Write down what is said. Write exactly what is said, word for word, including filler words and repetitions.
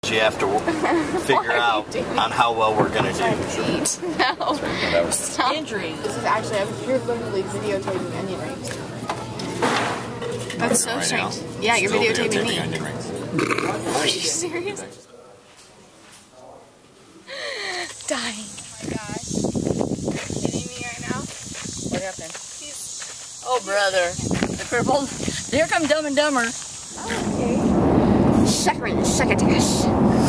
you have to figure out on how well we're gonna do. No. Stop. Injury. This is actually, I'm here literally videotaping onion rings. That's so Right strange. now. Yeah, you're Still videotaping me. onion rings. Are you serious? Dying. Oh my gosh. Kidding me right now? What happened? Oh, brother. The crippled. Here come Dumb and Dumber. Okay. Sucker in the succotash.